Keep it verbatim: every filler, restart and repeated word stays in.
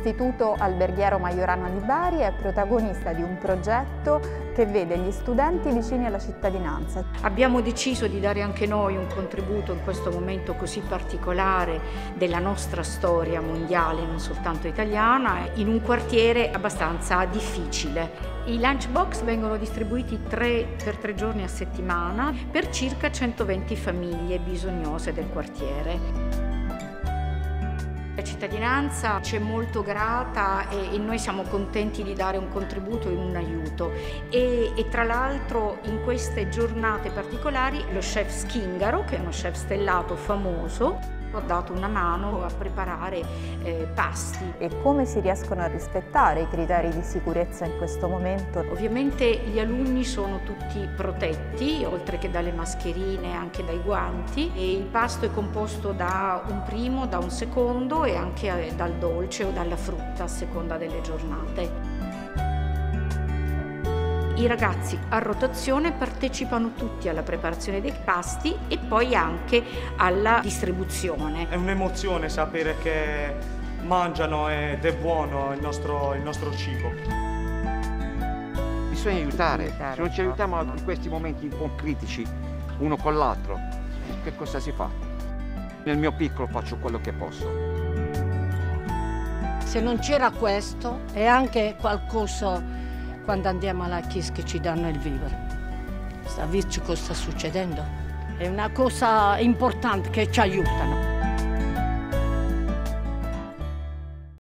L'Istituto Alberghiero Majorana di Bari è protagonista di un progetto che vede gli studenti vicini alla cittadinanza. Abbiamo deciso di dare anche noi un contributo in questo momento così particolare della nostra storia mondiale, non soltanto italiana, in un quartiere abbastanza difficile. I lunchbox vengono distribuiti tre per tre giorni a settimana per circa centoventi famiglie bisognose del quartiere. La cittadinanza ci è molto grata e, e noi siamo contenti di dare un contributo e un aiuto e, e tra l'altro in queste giornate particolari lo chef Schingaro, che è uno chef stellato famoso, ha dato una mano a preparare eh, pasti. E come si riescono a rispettare i criteri di sicurezza in questo momento? Ovviamente gli alunni sono tutti protetti, oltre che dalle mascherine, anche dai guanti, e il pasto è composto da un primo, da un secondo e anche dal dolce o dalla frutta a seconda delle giornate. I ragazzi a rotazione partecipano tutti alla preparazione dei pasti e poi anche alla distribuzione. È un'emozione sapere che mangiano ed è buono il nostro, il nostro cibo. Bisogna aiutare, se non ci aiutiamo in questi momenti un po' critici uno con l'altro, che cosa si fa? Nel mio piccolo faccio quello che posso. Se non c'era questo è anche qualcosa quando andiamo alla chiesa che ci danno il vivere. Sta a dirci cosa sta succedendo. È una cosa importante che ci aiutano.